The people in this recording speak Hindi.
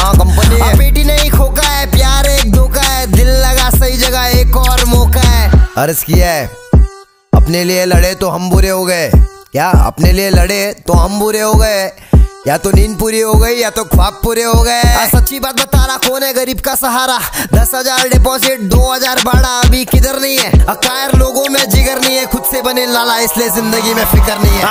हाँ कंपनी है। बेटी नहीं खोका है, प्यार एक धोखा है, दिल लगा सही जगह एक और मौका है। अर्ज किया है अपने लिए लड़े तो हम बुरे हो गए, क्या अपने लिए लड़े तो हम बुरे हो गए, या तो नींद पूरी हो गई या तो ख्वाब पूरे हो गए। सच्ची बात बता रहा, कौन है गरीब का सहारा? 10,000 डिपॉजिट 2,000 भाड़ा, अभी किधर नहीं है। अकायर लोगों में जिगर नहीं है, खुद से बने लाला इसलिए जिंदगी में फिक्र नहीं है।